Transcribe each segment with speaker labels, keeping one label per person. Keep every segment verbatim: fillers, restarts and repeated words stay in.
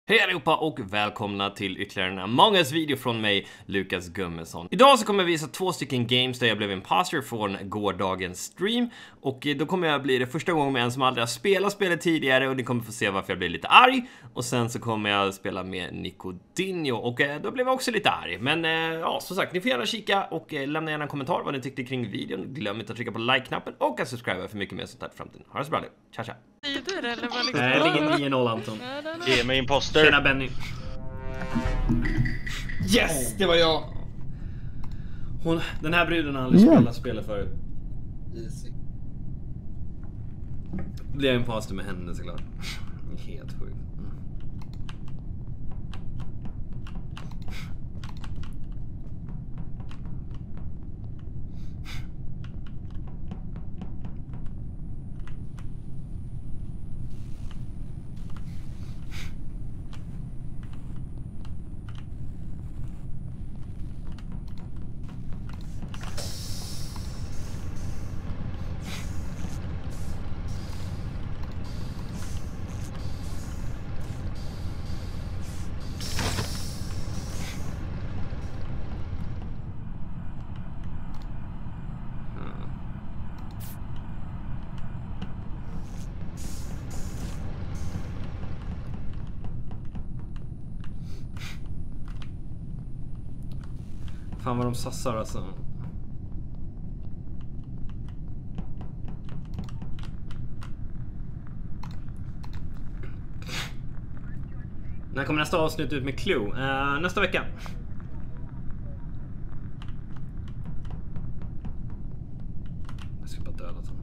Speaker 1: Hej allihopa och välkomna till ytterligare en Among Us video från mig, Lukas Gummesson. Idag så kommer jag visa två stycken games där jag blev imposter från gårdagens stream. Och då kommer jag bli det första gången med en som aldrig har spelat spelet tidigare och ni kommer få se varför jag blir lite arg. Och sen så kommer jag spela med Nicodinho och då blev jag också lite arg. Men ja, som sagt, ni får gärna kika och lämna gärna en kommentar vad ni tyckte kring videon. Glöm inte att trycka på like-knappen och att subscriba för mycket mer sånt här i framtiden. Ha det så bra nu. Tja tja!
Speaker 2: Tider, eller vad liksom?
Speaker 3: Nej, det ligger nio noll Anton.
Speaker 4: Ge mig imposter.
Speaker 3: Tjena Benny. Yes, det var jag. Hon, den här bruden har aldrig spelat spelet förut.
Speaker 5: Easy.
Speaker 3: Blir jag imposter med henne såklart. Helt sjukt. Fan vad de sassar alltså. När kommer nästa avsnitt ut med Clue? Uh, nästa vecka. Jag ska bara döda dem.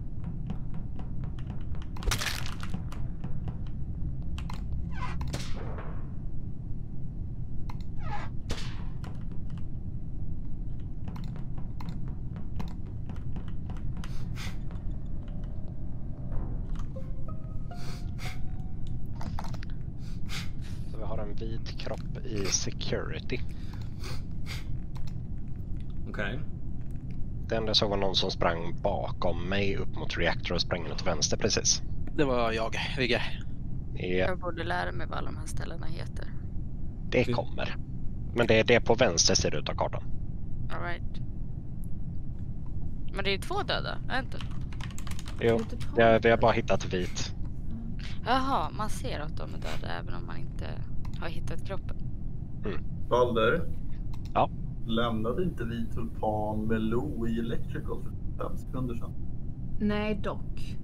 Speaker 4: Vit kropp i security.
Speaker 3: Okej. Okay.
Speaker 4: Det enda jag såg var någon som sprang bakom mig upp mot reaktor och sprang åt vänster precis.
Speaker 5: Det var jag, Vigge.
Speaker 4: Ja.
Speaker 2: Jag borde lära mig vad alla de här ställena heter.
Speaker 4: Det kommer. Men det är det på vänster ser ut av kartan.
Speaker 2: All right. Men det är ju två döda, är inte?
Speaker 4: Jo, jag, vi har bara hittat vit.
Speaker 2: Jaha, man ser att de är döda även om man inte har hittat kroppen.
Speaker 4: Mm.
Speaker 5: Balder?
Speaker 4: Ja?
Speaker 5: Lämnade inte vi tulpan med Lo i Electrical för fem sekunder sedan?
Speaker 6: Nej, dock.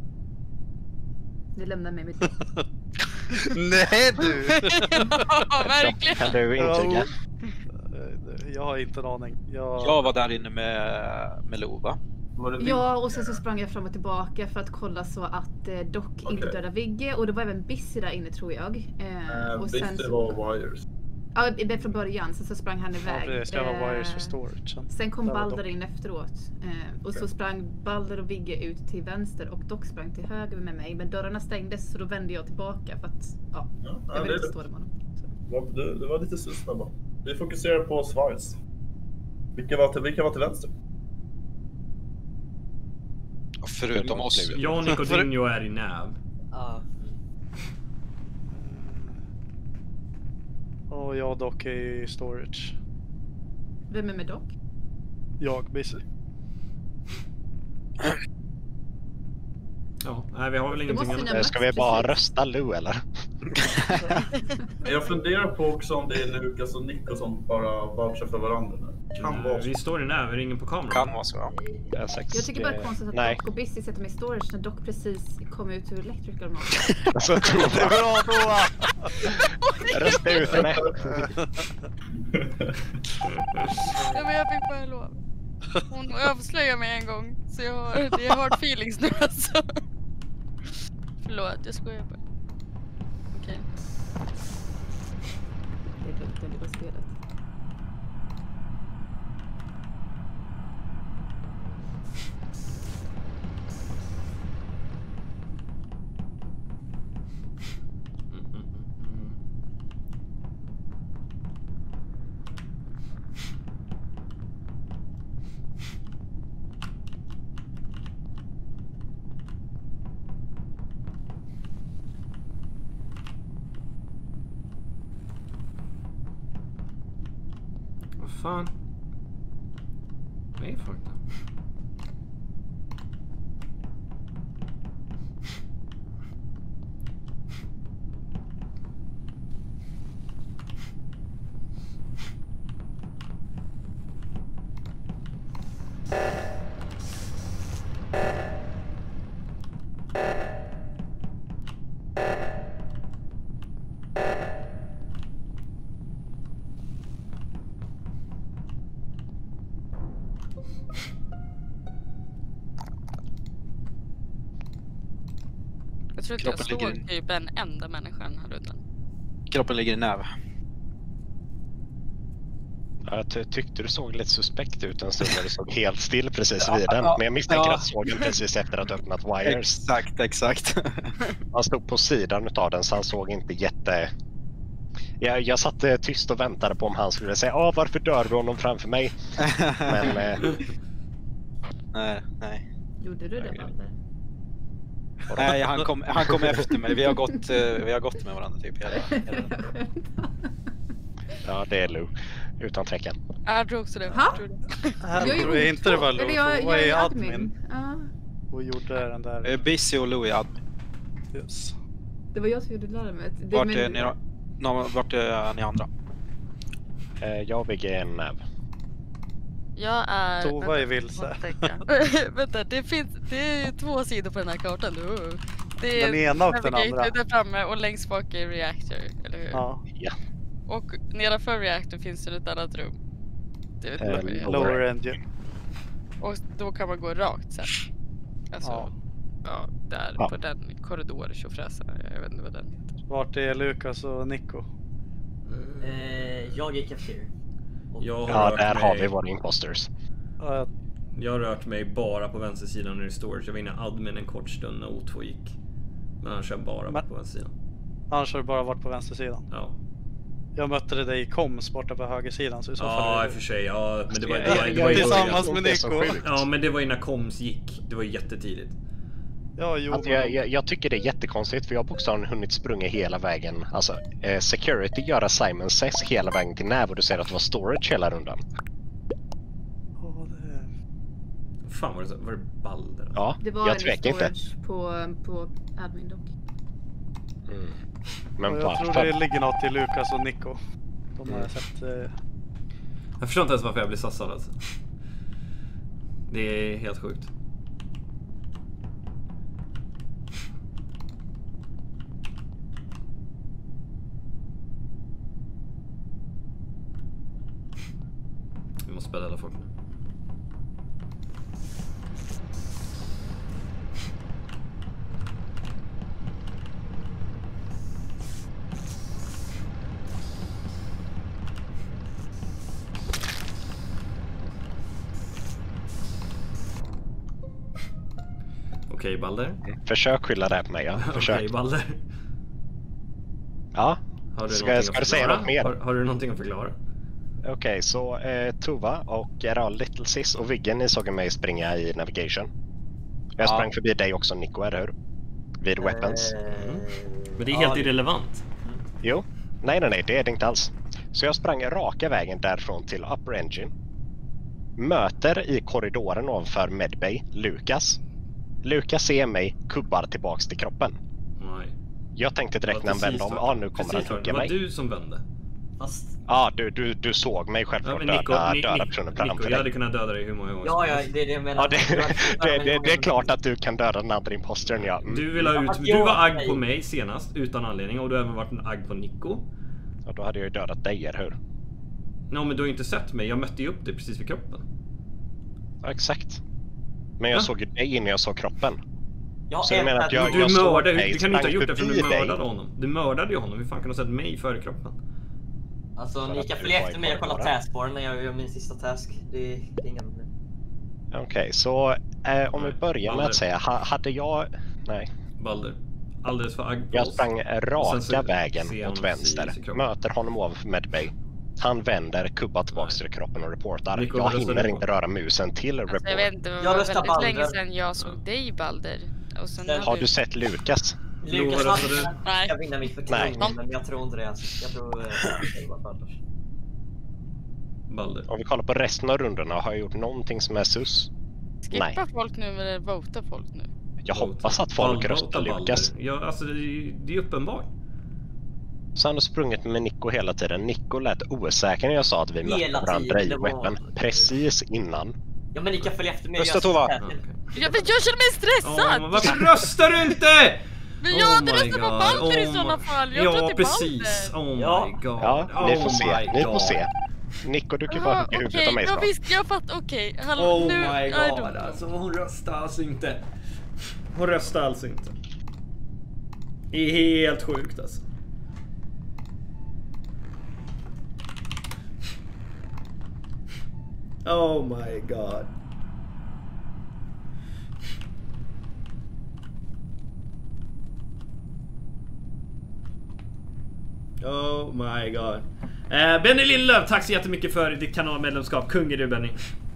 Speaker 6: Ni lämnar mig med
Speaker 7: Nej du!
Speaker 2: Ja, verkligen.
Speaker 4: Kan du intyga?
Speaker 7: Jag har inte en aning. Jag,
Speaker 8: jag var där inne med, med Lo, va?
Speaker 6: Ja, och sen så sprang jag fram och tillbaka för att kolla så att eh, Doc okay. inte dödade Vigge. Och det var även Bissy där inne tror jag. Eh,
Speaker 5: uh,
Speaker 6: och
Speaker 5: Bissy
Speaker 6: sen så...
Speaker 5: var Wires.
Speaker 6: Ja, det från början. Sen så sprang han iväg.
Speaker 7: Ja, det ska vara Wires för storage.
Speaker 6: Sen, sen kom Balder in efteråt. Eh, och okay. så sprang Balder och Vigge ut till vänster. Och Doc sprang till höger med mig. Men dörrarna stängdes så då vände jag tillbaka. För att, ja, ja jag vill inte stå där med honom.
Speaker 5: Det, det var lite sysna bara. Vi fokuserar på Wires. Vilka var till, vilka var till vänster?
Speaker 8: Förutom oss.
Speaker 3: Jag och Nicodinho är i näv.
Speaker 7: Ja. Och jag dock är i storage.
Speaker 6: Vem är med Doc?
Speaker 7: Jag, Bissy.
Speaker 3: Ja, nej, vi har väl ingenting
Speaker 4: annat. Ska vi bara rösta Lu eller?
Speaker 5: Jag funderar på också om det är Lukas och Nico som bara vouchar för varandra nu. Kan
Speaker 3: nej,
Speaker 5: vara
Speaker 3: vi står i näv, vi ringer på kameran.
Speaker 8: Kan vara så, ja.
Speaker 6: Jag, jag tycker bara det är konstigt att nej. Doc och Bissy sätter mig i storage när Doc precis kom ut ur Electrical.
Speaker 4: Alltså, det är bra Noah! Rösta ut henne.
Speaker 2: Ja, men jag fick bara lov. Hon avslöjade mig en gång. Så jag har, jag har hard feelings nu alltså. Förlåt, jag skojar bara. Okej. Okay.
Speaker 6: Det är väldigt, väldigt bra spelet.
Speaker 1: fan? Nej, fuck.
Speaker 2: Jag tror inte jag såg ligger... typ en enda människa den här rundan.
Speaker 8: Kroppen ligger i näv.
Speaker 4: Jag ty tyckte du såg lite suspekt ut en stund när du såg helt still precis vid den. Men jag misstänker
Speaker 8: ja.
Speaker 4: att såg den precis efter att öppnat wires.
Speaker 8: Exakt, exakt.
Speaker 4: Han stod på sidan utav den så han såg inte jätte... Jag, jag satt eh, tyst och väntade på om han skulle säga ah, varför dör du honom framför mig? Men... Eh...
Speaker 8: nej, nej.
Speaker 6: Gjorde du det, Valder?
Speaker 8: Nej, han kom, han kom efter mig. Vi har gått, vi har gått med varandra typ hela, hela.
Speaker 4: Ja, det är Lou. Utan tvekan.
Speaker 2: Jag tror också det.
Speaker 6: Ha?
Speaker 7: Jag är inte det var Lou.
Speaker 6: Jag,
Speaker 7: Vad
Speaker 6: jag
Speaker 7: är
Speaker 6: är
Speaker 7: admin?
Speaker 6: admin. Ja.
Speaker 7: Och gjorde den där.
Speaker 8: Busy och Lou är admin.
Speaker 7: Yes.
Speaker 6: Det var jag som gjorde larmet. Det,
Speaker 8: Vart
Speaker 6: men...
Speaker 8: är ni, no, vart är ni andra?
Speaker 4: Eh, jag vill ge en näv.
Speaker 2: Jag är...
Speaker 7: Tova är vilse.
Speaker 2: Vänta, det finns det är två sidor på den här kartan. Det är
Speaker 7: den ena och den andra.
Speaker 2: Där framme och längst bak är reactor, eller hur?
Speaker 7: Ja.
Speaker 4: ja.
Speaker 2: Och nedanför reactor finns det ett annat rum. Det vet
Speaker 7: uh,
Speaker 2: lower,
Speaker 7: lower engine.
Speaker 2: Och då kan man gå rakt sen. Alltså, ja, ja där ja. På den korridor tjofräsen. Jag vet inte vad den heter.
Speaker 7: Vart är Lukas och Nico?
Speaker 9: Uh, jag gick efter.
Speaker 4: Ja, där mig... har vi våra imposters.
Speaker 7: Uh,
Speaker 1: jag har rört mig bara på vänstersidan när det står. Jag var inne i admin en kort stund när O två gick. Men annars har jag bara varit på vänstersidan.
Speaker 7: Annars har du bara varit på vänstersidan?
Speaker 1: Ja.
Speaker 7: Jag mötte dig i koms borta på högersidan. Så i så
Speaker 1: ja,
Speaker 7: fall
Speaker 1: i och för sig. Ja, men det var,
Speaker 7: jag,
Speaker 1: det var,
Speaker 7: jag,
Speaker 1: det var ju
Speaker 7: tillsammans med Nico.
Speaker 1: Ja, men det var ju när koms gick. Det var ju jättetidigt.
Speaker 7: Ja, jo,
Speaker 4: alltså, jag, jag, jag tycker det är jättekonstigt för jag har bokstavligen hunnit sprunga hela vägen. Alltså, eh, security gör assignment sex hela vägen till Nav och du säger att det var storage hela rundan.
Speaker 7: Oh, det...
Speaker 1: Fan, var det, så, var det Balder? Alltså?
Speaker 4: Ja,
Speaker 6: det var
Speaker 4: jag tvekar inte.
Speaker 6: På, på admin dock.
Speaker 4: Mm. Men
Speaker 7: jag
Speaker 4: varför?
Speaker 7: tror det ligger något i Lukas och Nico. De har mm. sett... Eh...
Speaker 1: Jag förstår inte ens varför jag blir sassad alltså. Det är helt sjukt. Vi måste spela alla folk nu. Okej, Balder.
Speaker 4: Försök skylla det på mig, ja. Försök.
Speaker 1: Okej, Balder.
Speaker 4: Ja.
Speaker 1: Har du
Speaker 4: ska ska du säga något mer?
Speaker 1: Har, har du någonting att förklara?
Speaker 4: Okej, okay, så eh, Tova och era Little Sis och Viggen, ni såg mig springa i navigation. Jag ja. sprang förbi dig också, Nico, är det hur? Vid weapons.
Speaker 1: Mm. Men det är helt ja. irrelevant.
Speaker 4: Jo, nej nej nej, det är det inte alls. Så jag sprang raka vägen därifrån till Upper Engine. Möter i korridoren ovanför Medbay Lukas. Lukas ser mig, kubbar tillbaks till kroppen.
Speaker 1: Nej.
Speaker 4: Jag tänkte direkt när han vände om, ja ah, nu kommer han hugga mig.
Speaker 1: Det var du som vände.
Speaker 9: Fast...
Speaker 4: Ja, du, du, du såg mig självklart ja, Nico, döda,
Speaker 1: Nico,
Speaker 4: döda personen framför dig.
Speaker 1: Jag hade kunnat döda dig hur många gånger
Speaker 9: Ja, ja, det är det jag menar.
Speaker 4: Ja, det, det, det, det är klart att du kan döda den andra impostern, ja. Mm.
Speaker 1: Du, vill ha ut, du var agg på mig senast, utan anledning, och du har även varit en agg på Nico.
Speaker 4: Ja, då hade jag ju dödat dig, eller hur?
Speaker 1: No, men du har ju inte sett mig, jag mötte ju upp dig precis vid kroppen.
Speaker 4: Ja, exakt. Men jag ja. såg ju dig innan jag såg kroppen.
Speaker 9: Jag
Speaker 4: så jag menar att jag,
Speaker 1: du
Speaker 4: jag
Speaker 1: mördade,
Speaker 4: dig,
Speaker 1: du kan ju inte ha gjort det för du mördade
Speaker 4: dig.
Speaker 1: honom. Du mördade ju honom, hur fan kan du ha sett mig före kroppen?
Speaker 9: Alltså, ni kan följa efter mig och kolla taskbaren när jag gör min sista task. Det är inga problem.
Speaker 4: Okej, okay, så eh, om nej, vi börjar med Balder. att säga, ha, hade jag... Nej.
Speaker 1: Balder. Alldeles för agg.
Speaker 4: Jag sprang raka vägen åt vänster. Möter honom ovanför Medbay. Han vänder, kubbar tillbaks till kroppen och reportar. Nico, jag hinner inte röra musen till report.
Speaker 2: Alltså, jag vet inte, det var väldigt Balder. länge sedan jag såg dig, Balder. Och sen
Speaker 4: har
Speaker 2: du...
Speaker 4: du sett Lukas?
Speaker 9: Lukas har Nej. Jag vinner mitt förtroende, men jag tror inte det. Alltså. Jag tror det var Balder.
Speaker 1: Balder.
Speaker 4: Om vi kollar på resten av rundorna, har jag gjort någonting som är sus?
Speaker 2: Skippa
Speaker 4: Nej.
Speaker 2: folk nu eller vota folk nu?
Speaker 4: Jag hoppas att folk
Speaker 1: Balder,
Speaker 4: röstar
Speaker 1: Balder.
Speaker 4: Lukas.
Speaker 1: Ja, alltså det är ju det är uppenbart.
Speaker 4: Så han har sprungit med Nico hela tiden. Nico lät osäker när jag sa att vi mötte
Speaker 9: Hela
Speaker 4: varandra i
Speaker 9: tiden, det var-
Speaker 4: weapon. Precis innan.
Speaker 9: Ja men ni kan följa efter mig.
Speaker 8: Rösta,
Speaker 9: jag
Speaker 8: Tova.
Speaker 9: sitter här.
Speaker 1: Okay.
Speaker 2: Jag, jag känner mig stressad!
Speaker 1: Oh, men varför röstar du inte?
Speaker 2: Men
Speaker 1: Oh
Speaker 2: jag hade
Speaker 1: my
Speaker 2: röstat på
Speaker 1: God.
Speaker 2: Balder i
Speaker 1: Oh
Speaker 2: sådana
Speaker 1: my-
Speaker 2: fall. Jag
Speaker 1: Ja,
Speaker 2: tror till
Speaker 1: precis.
Speaker 2: Balder.
Speaker 1: Oh
Speaker 9: Ja.
Speaker 1: my god.
Speaker 4: Ja,
Speaker 1: oh
Speaker 4: ni får se.
Speaker 1: my
Speaker 4: Ni får
Speaker 1: God.
Speaker 4: se. Nico, du kan bara
Speaker 2: Jaha,
Speaker 4: hugga huvudet
Speaker 2: okej,
Speaker 4: av mig
Speaker 2: jag
Speaker 4: snart.
Speaker 2: visste, jag fattar, okej. Hallå,
Speaker 1: Oh
Speaker 2: nu,
Speaker 1: my
Speaker 2: I
Speaker 1: god,
Speaker 2: don't know.
Speaker 1: alltså hon röstar alltså inte. Hon röstar alltså inte. Det är helt sjukt alltså. Oh my god. Oh my god. Eh, Benny Lindlöf, tack så jättemycket för ditt kanalmedlemskap. Kung är du, Benny.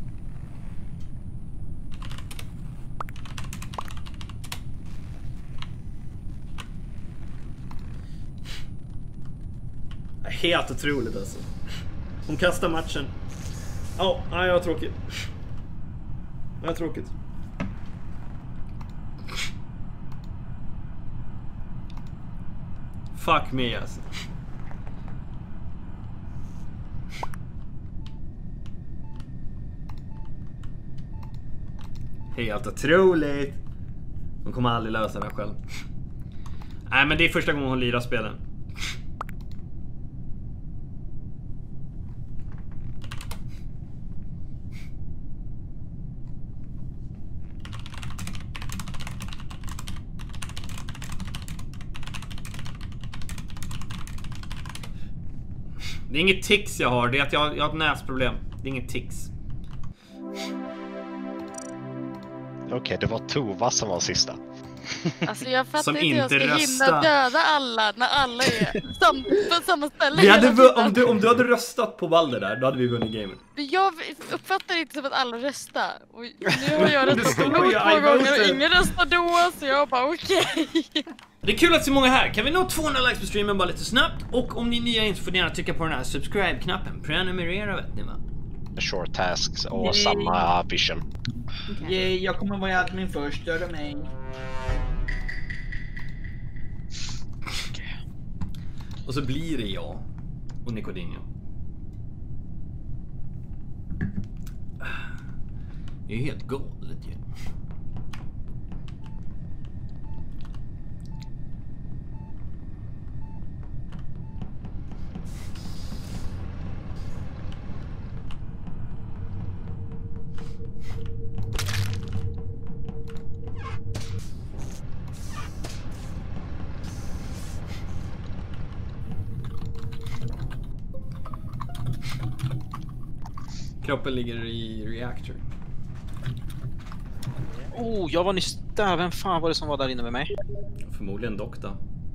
Speaker 1: Helt otroligt alltså. Hon kastar matchen. Ja, oh, nej, jag har tråkigt. Jag har tråkigt. Fuck me alltså. Helt otroligt. Hon kommer aldrig lösa det själv. Nej, men det är första gången hon lirar spelen. Det är inget tics jag har, det är att jag, jag har ett näsproblem. Det är inget tics.
Speaker 4: Okej, okay, det var Tova som var sista.
Speaker 2: Alltså jag fattar
Speaker 1: Som
Speaker 2: inte hur jag ska
Speaker 1: inte
Speaker 2: hinna
Speaker 1: röstar.
Speaker 2: döda alla när alla är sam på samma ställe.
Speaker 1: Vi hade,
Speaker 2: hela
Speaker 1: vu-
Speaker 2: tiden.
Speaker 1: om, du, om du hade röstat på Balder där, då hade vi vunnit gamen.
Speaker 2: Men jag uppfattar inte som att alla röstar. Och nu har jag
Speaker 1: Det
Speaker 2: röstat
Speaker 1: står
Speaker 2: på
Speaker 1: ju
Speaker 2: Lot
Speaker 1: I
Speaker 2: två gånger och
Speaker 1: voted.
Speaker 2: ingen röstar då, så jag bara okej.
Speaker 1: Det är kul att se många här. Kan vi nå tvåhundra likes på streamen bara lite snabbt? Och om ni är nya så får ni gärna trycka på den här subscribe-knappen. Prenumerera, vet ni va?
Speaker 4: Short tasks och
Speaker 10: Yay.
Speaker 4: samma vision.
Speaker 6: Okej.
Speaker 10: Yay, jag kommer vara i admin först, döda mig.
Speaker 1: Och så blir det jag och Nicodinho. Det är helt galet ju. Kroppen ligger i reactor.
Speaker 8: Oh, jag var nyss där. Vem fan var det som var där inne med mig?
Speaker 1: Förmodligen Dokta.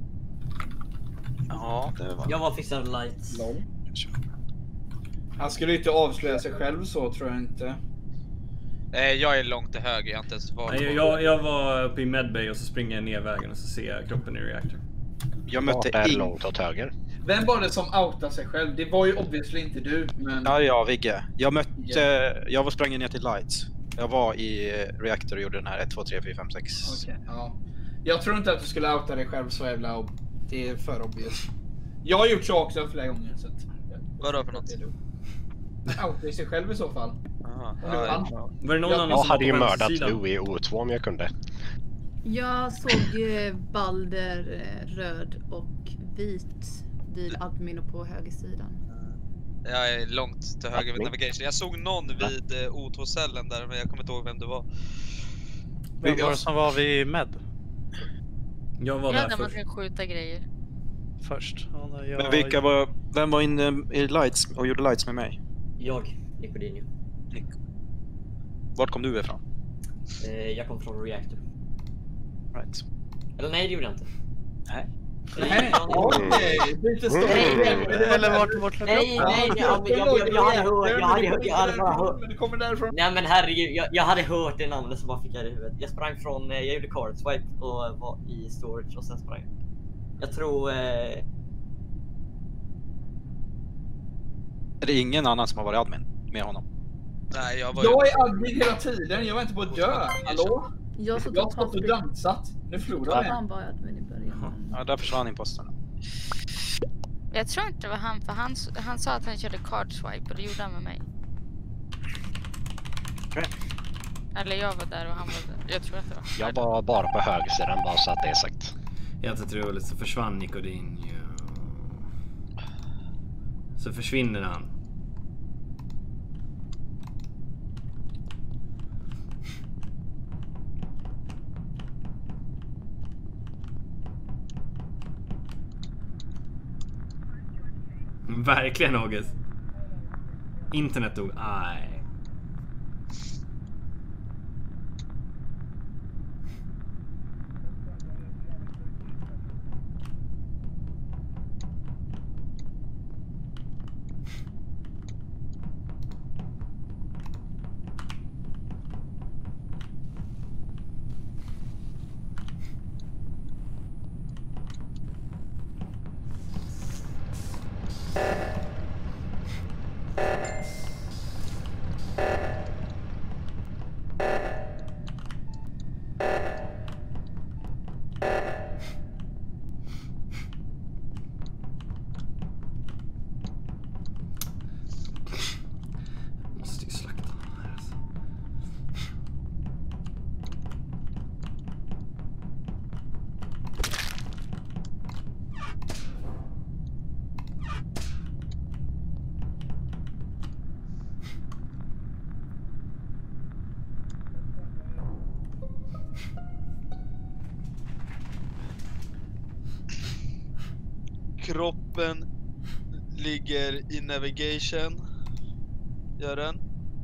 Speaker 8: Ja, det var...
Speaker 9: Jag var fixad lights.
Speaker 10: Lol. Han skulle inte avslöja sig själv så, tror jag inte.
Speaker 11: Nej, jag är långt till höger, jag har inte ens varit
Speaker 1: Nej, jag, jag var uppe i medbay och så springer jag ner vägen och så ser jag kroppen i reactor.
Speaker 8: Jag
Speaker 4: Vart
Speaker 8: mötte
Speaker 4: är
Speaker 8: ing...
Speaker 4: långt åt höger?
Speaker 10: Vem var det som outade sig själv? Det var ju obviously inte du, men...
Speaker 8: Ja, ja, Vigge. Jag mötte...
Speaker 10: Vigge.
Speaker 8: Jag var sprang ner till lights. Jag var i reactor och gjorde den här ett, två, tre, fyra, fem, sex.
Speaker 10: Okej, ja. Jag tror inte att du skulle outa dig själv så jävla... ob- Det är för obvious. Jag har gjort så också flera gånger, så att...
Speaker 11: Vadå för något?
Speaker 10: Outa sig själv i så fall.
Speaker 11: Aha,
Speaker 10: Om du
Speaker 11: ja,
Speaker 10: kan.
Speaker 11: ja.
Speaker 1: Var det någon
Speaker 10: Jag
Speaker 1: annan
Speaker 4: Jag
Speaker 1: som var
Speaker 4: hade ju
Speaker 1: på
Speaker 4: mördat
Speaker 1: vänstersidan?
Speaker 4: Lou i O två om jag kunde.
Speaker 6: Jag såg eh, Balder eh, röd och vit vid admin och på högersidan.
Speaker 11: Jag är långt till höger vid
Speaker 4: Admin.
Speaker 11: navigation. Jag såg någon vid eh, O två-cellen där, men jag kommer inte ihåg vem det var.
Speaker 7: Vem var det som var vid med
Speaker 1: Jag var
Speaker 2: Ja,
Speaker 1: där
Speaker 2: när man
Speaker 1: först.
Speaker 2: ska skjuta grejer.
Speaker 7: först? Ja, när jag...
Speaker 8: Men vilka var... Vem var inne i lights och gjorde lights med mig?
Speaker 9: Jag, Nicodinho.
Speaker 8: Vart kom du ifrån?
Speaker 9: Eh, jag kom från reactor.
Speaker 8: Right.
Speaker 9: Eller nej, det gjorde jag inte.
Speaker 8: Nej.
Speaker 10: Nej, okej. Byter story.
Speaker 7: Eller vart vart
Speaker 9: Nej, nej, jag, jag, jag, jag hade hört, jag hade hört, jag hade bara hört.
Speaker 10: Men det kommer därifrån.
Speaker 9: Nej men herregud, jag, jag hade hört det namnet så bara fick jag det i huvudet. Jag sprang från, eh, jag gjorde card swipe och var i storage och sen sprang jag. Jag tror... Eh...
Speaker 8: Är det ingen annan som har varit admin med honom?
Speaker 11: Nej, jag var
Speaker 10: Jag
Speaker 11: ju...
Speaker 10: är admin hela tiden, jag var inte på att dö. Hallå?
Speaker 6: Jag så
Speaker 10: Jag har stått och dansat. Nu förlorar
Speaker 6: Han
Speaker 10: jag.
Speaker 6: var admin i början.
Speaker 8: Ja, där försvann imposterna.
Speaker 2: Jag tror inte det var han, för han, han sa att han körde card swipe och det gjorde han med mig.
Speaker 8: Okay.
Speaker 2: Eller jag var där och han var där. Jag tror att det var.
Speaker 4: Jag var bara på högersidan, bara så att det är sagt.
Speaker 3: Jättetrevligt, så försvann Nikodin. Så försvinner han. Verkligen, August. Internet dog. Aj. Måste ju slakta honom här alltså.
Speaker 11: Kroppen ligger i navigation. Gör den.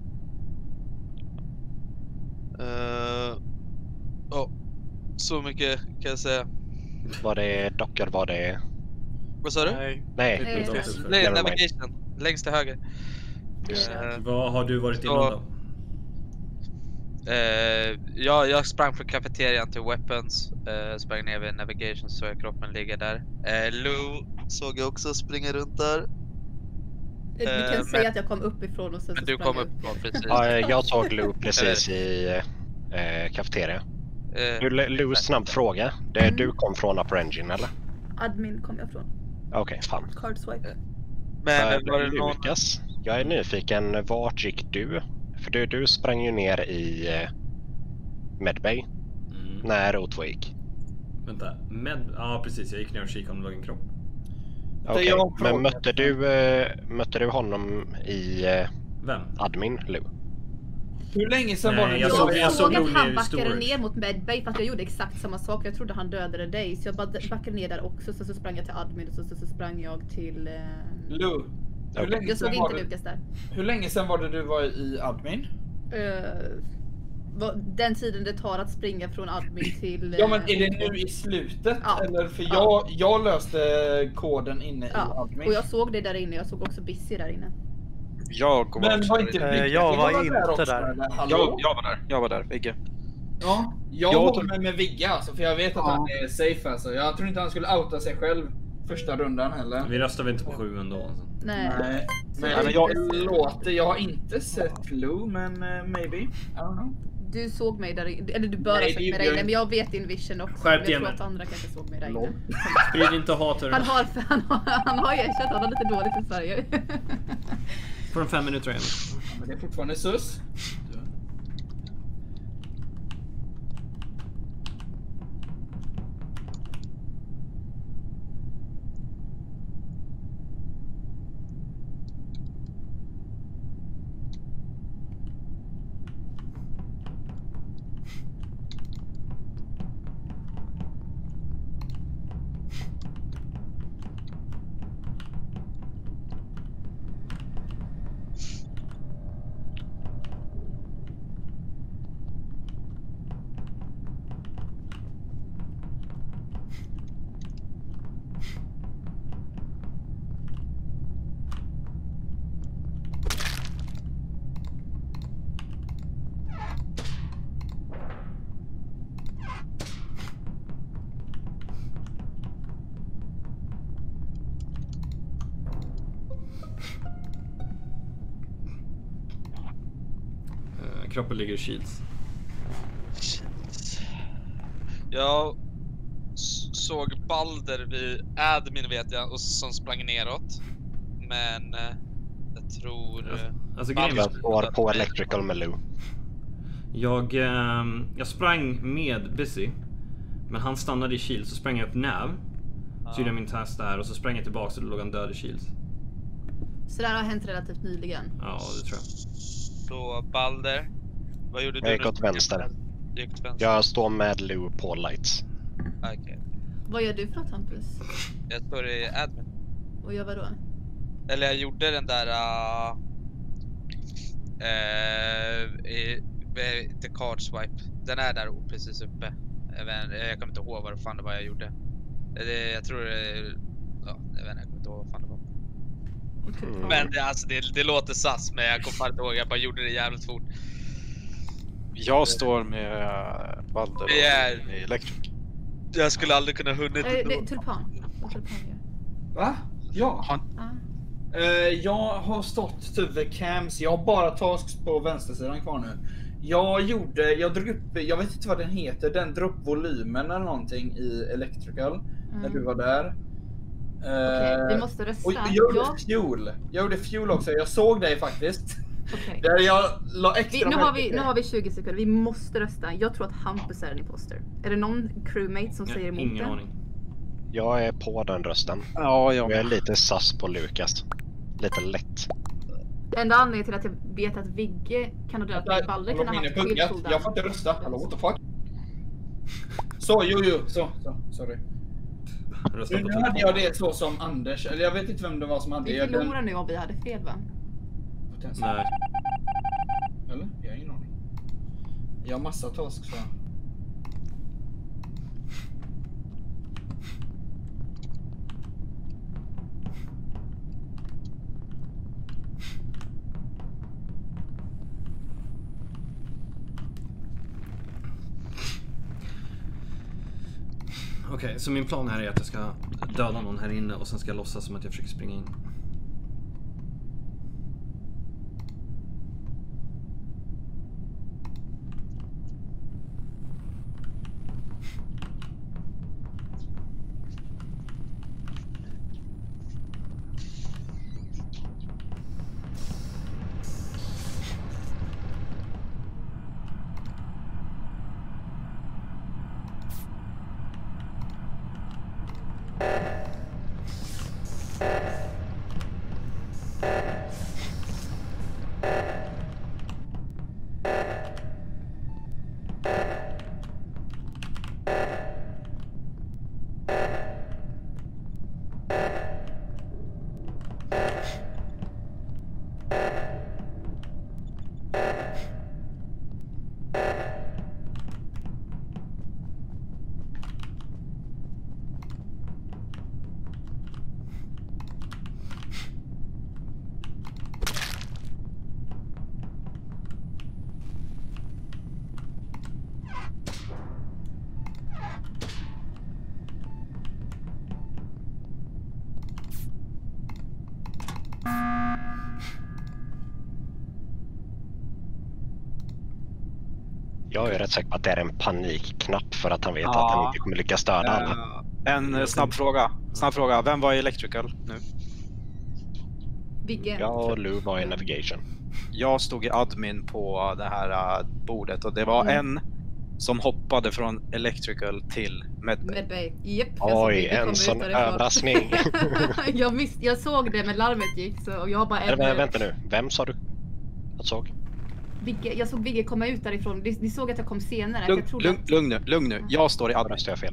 Speaker 11: Uh, oh, så mycket kan jag säga.
Speaker 4: Var det dockor, var det...
Speaker 11: Vad sa du?
Speaker 3: Nej.
Speaker 4: Nej.
Speaker 3: Nej,
Speaker 11: Nej,
Speaker 4: Never mind.
Speaker 11: navigation. Längst till höger. Uh,
Speaker 3: Vad har du varit
Speaker 11: så-
Speaker 3: innan då?
Speaker 11: Eh, ja, jag sprang från kafeterian till weapons, eh, sprang ner vid navigation så jag kroppen ligger där. Eh, Lou såg jag också springa runt där.
Speaker 6: Du kan
Speaker 11: Eh,
Speaker 6: säga
Speaker 11: men-
Speaker 6: att jag kom uppifrån och sen
Speaker 11: Men
Speaker 6: så
Speaker 11: du
Speaker 6: sprang
Speaker 11: kom
Speaker 6: jag
Speaker 11: upp på precis.
Speaker 4: Ja, jag såg Lou precis i eh, kafeteria.
Speaker 11: Eh,
Speaker 4: Du, Lou, snabb fråga. Det, du kom från Upper Engine, eller?
Speaker 6: Admin kom jag från.
Speaker 4: Okej, fan.
Speaker 6: Card swipe.
Speaker 11: men
Speaker 4: För
Speaker 11: var det någon...
Speaker 4: Lukas, jag är nyfiken. Vart gick du? För du, du sprang ju ner i eh, Medbay
Speaker 3: Mm.
Speaker 4: när O två gick.
Speaker 3: Vänta, med... Ja precis, jag gick ner och kikade om det låg en kropp.
Speaker 4: Okej,
Speaker 10: jag
Speaker 4: men
Speaker 10: frågar-
Speaker 4: mötte du, eh, mötte du honom i eh,
Speaker 3: Vem?
Speaker 4: admin, Lou?
Speaker 10: Hur länge sedan
Speaker 3: Nej,
Speaker 10: var det
Speaker 3: jag
Speaker 10: du
Speaker 3: såg-
Speaker 10: var i-
Speaker 3: jag såg
Speaker 6: såg att
Speaker 3: nog
Speaker 6: han
Speaker 3: ner i
Speaker 6: backade
Speaker 3: storage.
Speaker 6: ner mot Medbay för att jag gjorde exakt samma sak. Jag trodde han dödade dig så jag bara backade ner där också. Så, så sprang jag till admin och så, så, så sprang jag till... Eh...
Speaker 10: Lou, hur
Speaker 4: Okej.
Speaker 10: länge
Speaker 6: Jag såg
Speaker 10: sedan var
Speaker 6: inte
Speaker 10: det...
Speaker 6: Lukas där.
Speaker 10: Hur länge sedan var det du var i admin?
Speaker 6: Eh, vad- den tiden det tar att springa från admin till...
Speaker 10: Ja, men är
Speaker 6: eh,
Speaker 10: det nu i slutet?
Speaker 6: Ja.
Speaker 10: Eller för
Speaker 6: Ja.
Speaker 10: jag, jag löste koden inne i
Speaker 6: Ja,
Speaker 10: admin.
Speaker 6: och jag såg det där inne. Jag såg också Busy där inne.
Speaker 8: Jag var
Speaker 10: Men
Speaker 8: också
Speaker 10: var
Speaker 8: där
Speaker 10: inte
Speaker 8: inne.
Speaker 10: Vigge?
Speaker 7: jag var
Speaker 10: där
Speaker 7: inte
Speaker 10: också,
Speaker 7: där.
Speaker 10: eller? Hallå?
Speaker 8: jag, jag var där, jag var där, Vigge.
Speaker 10: Ja, jag,
Speaker 8: Jag
Speaker 10: håller
Speaker 8: tog-
Speaker 10: med med Vigge alltså, för jag vet att
Speaker 7: Ja.
Speaker 10: han är safe alltså. Jag tror inte han skulle outa sig själv första rundan heller.
Speaker 3: Vi röstar väl inte på sju ändå alltså.
Speaker 6: Nej.
Speaker 10: Nej, men
Speaker 8: Nej, men jag-
Speaker 10: det låter... Jag har inte sett Lou, men uh, maybe. I don't know.
Speaker 6: Du såg mig där inne. Eller du bör ha
Speaker 10: Nej,
Speaker 6: sett
Speaker 10: det
Speaker 6: mig där
Speaker 10: gjorde
Speaker 6: inne.
Speaker 10: jag
Speaker 6: Men jag vet din vision också.
Speaker 3: Skärp
Speaker 6: Jag
Speaker 3: dig,
Speaker 6: tror
Speaker 3: men.
Speaker 6: att andra kanske såg mig där
Speaker 10: Lol.
Speaker 6: inne.
Speaker 3: Sprid inte hat över
Speaker 6: Han
Speaker 3: det.
Speaker 6: har, han har, han har erkänt att han har lite dåligt i Sverige.
Speaker 3: Får en fem minuter igen.
Speaker 10: Men det är fortfarande sus.
Speaker 1: kroppen ligger i Shields.
Speaker 11: Jag såg Balder vid admin vet jag och som sprang neråt. Men eh, jag tror...
Speaker 1: Alltså, alltså
Speaker 4: Balder var på electrical med Lou.
Speaker 1: Jag, eh, jag sprang med Busy. Men han stannade i Shields, så sprang jag upp Nav.
Speaker 11: Ja.
Speaker 1: Så gjorde jag min test där och så sprang jag tillbaka och då låg han död i Shields.
Speaker 6: Så det här har hänt relativt nyligen?
Speaker 1: Ja, det tror jag.
Speaker 11: Så Balder, vad gjorde
Speaker 4: jag
Speaker 11: du?
Speaker 4: Jag gick åt vänster.
Speaker 11: Gick åt vänster.
Speaker 4: Jag står med Lou på lights.
Speaker 11: Okej. Okay.
Speaker 6: Vad gör du för något, Hampus?
Speaker 11: Jag står i admin.
Speaker 6: Och gör vad då?
Speaker 11: Eller jag gjorde den där... Uh, uh, i, the card swipe. Den är där precis uppe. Jag, vet, jag kommer inte ihåg vad fan det var jag gjorde. Det, jag tror det... Ja, jag vet inte, jag kommer inte ihåg vad fan det var. Mm. Men det, alltså, det, det låter sass, men jag kommer inte ihåg. Jag bara gjorde det jävligt fort.
Speaker 8: Jag står med Balder och
Speaker 11: är...
Speaker 8: i Electric.
Speaker 11: Jag skulle aldrig kunna hunnit.
Speaker 6: Äh, det är tulpan. Vad tulpan gör.
Speaker 10: Va? Ja.
Speaker 6: Ah.
Speaker 10: Uh, jag har stått typ vid cams. Jag har bara tasks på vänstersidan kvar nu. Jag gjorde, jag drog upp, jag vet inte vad den heter, den drog upp volymen eller någonting i electrical mm. när du var där.
Speaker 6: Okej, okay, vi måste rösta.
Speaker 10: Och jag gjorde ja. fuel. Jag gjorde fuel också, jag såg dig faktiskt.
Speaker 6: Okay.
Speaker 10: Där jag la extra
Speaker 6: vi, nu, har vi, nu har vi tjugo sekunder, vi måste rösta. Jag tror att Hampus är en imposter. Är det någon crewmate som
Speaker 1: ja,
Speaker 6: säger emot
Speaker 1: ingen
Speaker 6: det?
Speaker 1: Aning.
Speaker 4: Jag är på den rösten.
Speaker 8: Ja, jag,
Speaker 4: jag är lite sass på Lukas. Lite lätt.
Speaker 6: Enda anledningen till att jag vet att Vigge kan ha dödat mig, Balder kan ha haft
Speaker 10: pungat. Jag får inte rösta. Hallå, what the fuck? Så, jo, jo. Så, så. Sorry. Nu, nu hade jag det så som Anders. Eller jag vet inte vem det var som hade.
Speaker 6: Vi förlorar nu om vi hade fel, va?
Speaker 1: Nej.
Speaker 10: Eller? Jag har ingen aning. Jag har massa tasks, va?
Speaker 1: Okej, okay, så min plan här är att jag ska döda någon här inne och sen ska jag låtsas som att jag försöker springa in.
Speaker 4: Jag är rätt säker på att det är en panikknapp för att han vet ja. att han inte kommer lyckas döda alla.
Speaker 8: Uh, en snabb fråga. Snabb fråga. Vem var i electrical nu?
Speaker 6: Vigge.
Speaker 4: Jag och Lou var i navigation.
Speaker 8: Jag stod i admin på det här uh, bordet och det var mm. en som hoppade från electrical till medbay.
Speaker 6: Medbay. Yep,
Speaker 4: Oj, en sån överraskning.
Speaker 6: jag, visst, jag såg det men larmet gick så och jag bara...
Speaker 4: Eller, vänta nu, vem sa du att såg?
Speaker 6: Vigge, jag såg Vigge komma ut därifrån. Ni, ni såg att jag kom senare.
Speaker 8: Lugn,
Speaker 6: jag
Speaker 8: lugn,
Speaker 6: att...
Speaker 8: lugn nu, lugn nu. Jag står i admin.
Speaker 4: Röstar jag fel?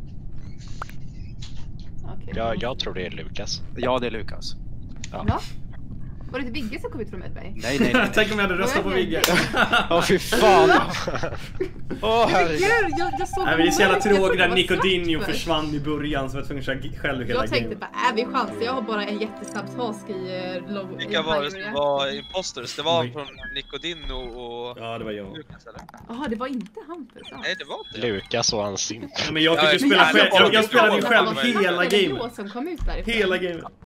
Speaker 6: Okay.
Speaker 4: Jag, jag tror det är Lukas.
Speaker 8: Ja, det är Lukas.
Speaker 6: Ja. ja. Var det inte Vigge som kom ut från medbay?
Speaker 8: Nej, nej, nej. nej.
Speaker 1: Tänk om jag hade röstat på Vigge.
Speaker 8: Åh, oh, fy fan.
Speaker 6: Åh, herregud. Jag, jag såg
Speaker 1: Nej, men det är så jävla tråkigt när Nicodinho försvann i början så jag var tvungen att köra själv hela
Speaker 6: Jag tänkte bara, är vi chanser? Jag har bara en jättesnabb task i uh, log.
Speaker 11: Vilka var det som var imposters? Det var från Nicodinho och...
Speaker 1: Ja, det var jag.
Speaker 6: Jaha, det var inte Hampus.
Speaker 11: Nej, det var inte
Speaker 4: Lukas och hans sim.
Speaker 1: Ja, men jag fick ju spela själv. Jag, jag spelade ju själv hela gamet.
Speaker 6: Som kom ut därifrån.
Speaker 1: Hela gamet.